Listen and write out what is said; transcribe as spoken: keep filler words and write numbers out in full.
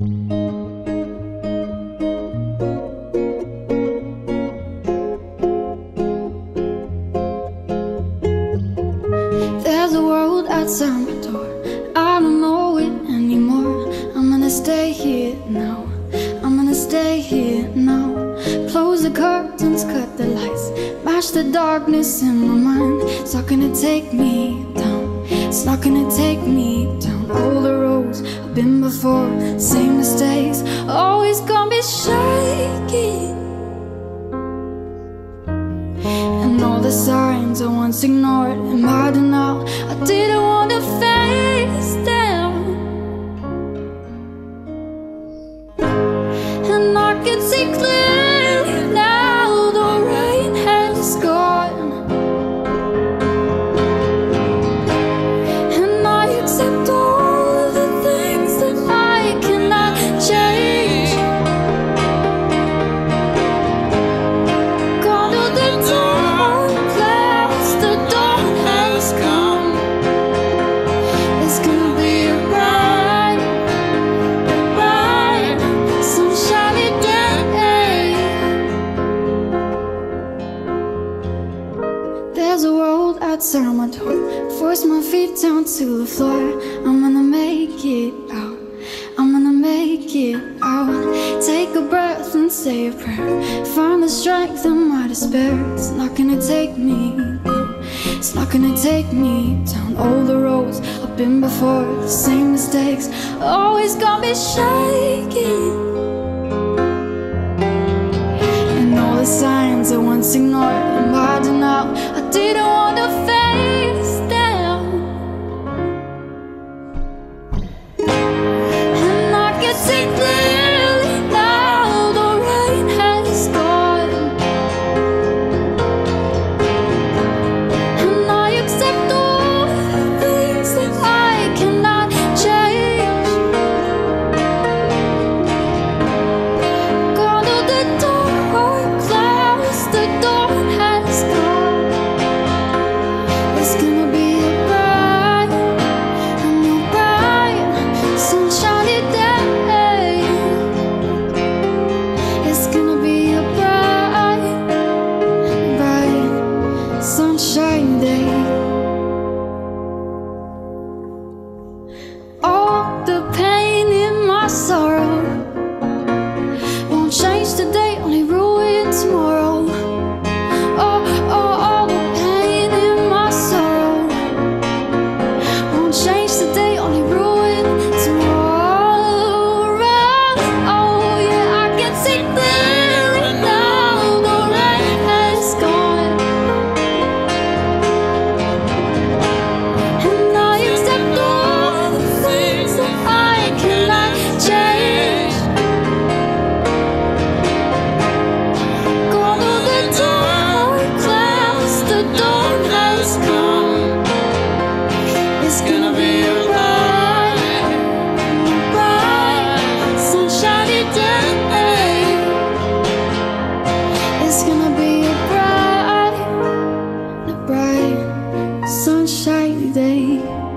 There's a world outside my door, I don't know it anymore. I'm gonna stay here now, I'm gonna stay here now. Close the curtains, cut the lights, match the darkness in my mind. It's not gonna take me down, it's not gonna take me down. All the roads I've been before, same mistakes, always gonna be shaky. And all the signs I once ignored am hiding out. I didn't want to face them, and I can see clearly now the rain has gone. And I accept all the things that I cannot change. Gone to the dark clouds, the dawn has come. It's gonna be a bright, a bright, sunshiny day. There's a world outside my door, force my feet down to the floor. I'm gonna make it out, I'm gonna make it out. Take a breath and say a prayer, find the strength in my despair. It's not gonna take me down, it's not gonna take me down. All the roads I've been before, the same mistakes, always gonna be shaky. And all the signs I once ignored, I'm hiding out. I didn't want to face them, and I can see clearly now the rain has gone. And I accept all the things that I cannot change. Gone to the dark clouds, the dawn has come. It's gonna be a bright, and a bright, sunshiny day. It's gonna be a bright, bright, sunshiny day. All the pain in my sorrow won't change today, only ruin tomorrow. Oh, oh, all the pain in my sorrow won't change today, only ruin tomorrow. Oh yeah, I can see clearly now the rain has gone. And I accept all the things that I cannot change. Gone to the dark clouds, the dawn has come. It's gonna be a bright, bright, sunshiny day. It's gonna be a bright, a bright, sunshiny day.